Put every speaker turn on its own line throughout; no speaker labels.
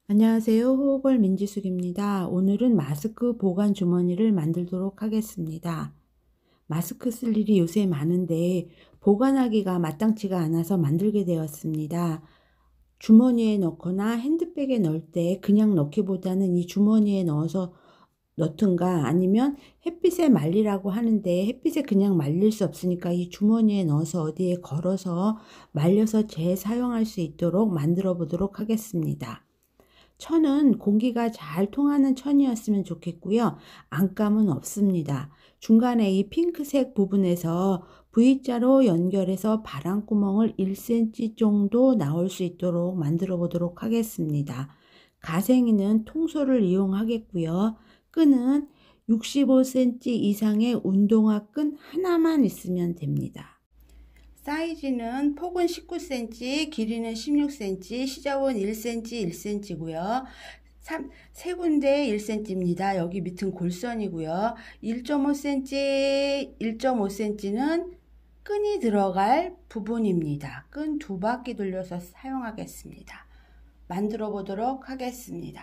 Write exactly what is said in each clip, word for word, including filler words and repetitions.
안녕하세요. 호흡을 민지숙입니다. 오늘은 마스크 보관 주머니를 만들도록 하겠습니다. 마스크 쓸 일이 요새 많은데 보관하기가 마땅치가 않아서 만들게 되었습니다. 주머니에 넣거나 핸드백에 넣을 때 그냥 넣기보다는 이 주머니에 넣어서 넣든가 아니면 햇빛에 말리라고 하는데 햇빛에 그냥 말릴 수 없으니까 이 주머니에 넣어서 어디에 걸어서 말려서 재사용할 수 있도록 만들어 보도록 하겠습니다. 천은 공기가 잘 통하는 천이었으면 좋겠고요. 안감은 없습니다. 중간에 이 핑크색 부분에서 V자로 연결해서 바람구멍을 일 센티미터 정도 나올 수 있도록 만들어 보도록 하겠습니다. 가생이는 통솔을 이용하겠고요. 끈은 육십오 센티미터 이상의 운동화 끈 하나만 있으면 됩니다. 사이즈는 폭은 십구 센티미터, 길이는 십육 센티미터, 시접은 일 센티미터, 일 센티미터고요. 세 군데 일 센티미터입니다. 여기 밑은 골선이고요. 일 점 오 센티미터, 일 점 오 센티미터는 끈이 들어갈 부분입니다. 끈 두 바퀴 돌려서 사용하겠습니다. 만들어 보도록 하겠습니다.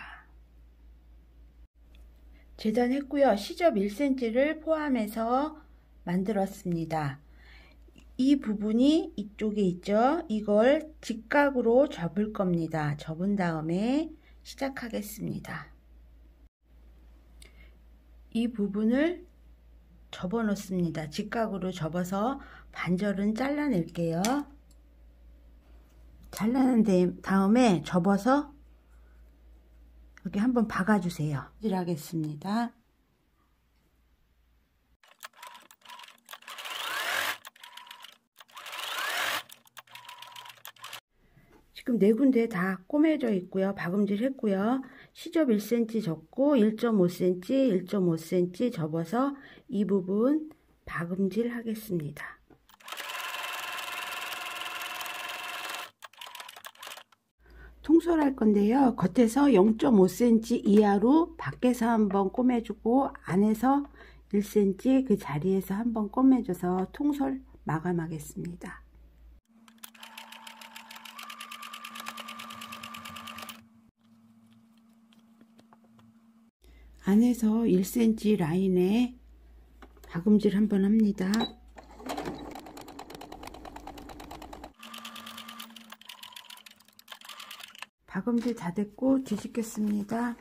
재단했고요. 시접 일 센티미터를 포함해서 만들었습니다. 이 부분이 이쪽에 있죠. 이걸 직각으로 접을 겁니다. 접은 다음에 시작하겠습니다. 이 부분을 접어 놓습니다. 직각으로 접어서 반절은 잘라낼게요. 잘라낸 다음에 접어서 여기 한번 박아주세요. 하겠습니다. 지금 네 군데 다 꼬매져 있고요. 박음질 했고요. 시접 일 센티미터 접고 일 점 오 센티미터, 일 점 오 센티미터 접어서 이 부분 박음질 하겠습니다. 통솔할 건데요. 겉에서 영 점 오 센티미터 이하로 밖에서 한번 꼬매주고 안에서 일 센티미터 그 자리에서 한번 꼬매줘서 통솔 마감하겠습니다. 안에서 일 센티미터 라인에 박음질 한번 합니다. 박음질 다 됐고 뒤집겠습니다.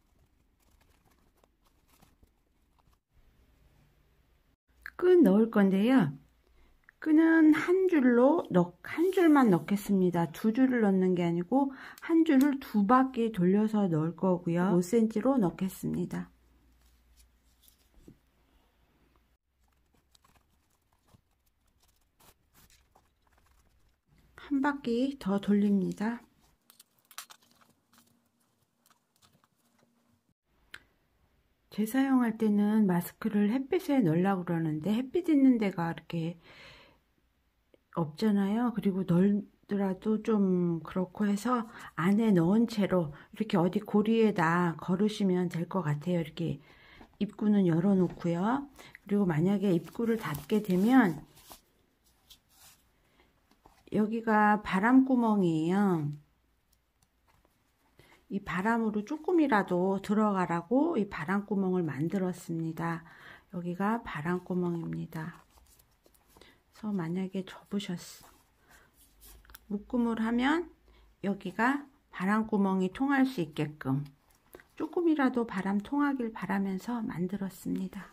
끈 넣을 건데요. 끈은 한 줄로 넣, 한 줄만 넣겠습니다. 두 줄을 넣는 게 아니고 한 줄을 두 바퀴 돌려서 넣을 거고요. 오 센티미터로 넣겠습니다. 한 바퀴 더 돌립니다. 재사용할 때는 마스크를 햇빛에 넣으려고 그러는데 햇빛 있는 데가 이렇게 없잖아요. 그리고 널더라도 좀 그렇고 해서 안에 넣은 채로 이렇게 어디 고리에다 걸으시면 될 것 같아요. 이렇게 입구는 열어 놓고요. 그리고 만약에 입구를 닫게 되면 여기가 바람구멍이에요. 이 바람으로 조금이라도 들어가라고 이 바람구멍을 만들었습니다. 여기가 바람구멍입니다. 그래서 만약에 접으셨어. 묶음을 하면 여기가 바람구멍이 통할 수 있게끔 조금이라도 바람 통하길 바라면서 만들었습니다.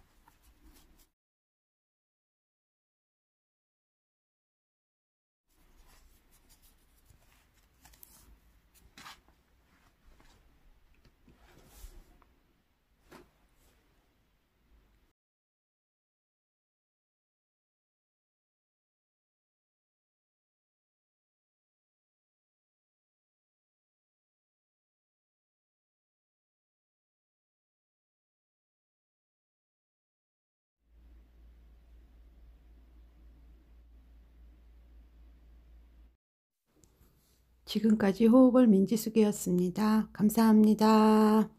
지금까지 호흡을 민지숙이었습니다. 감사합니다.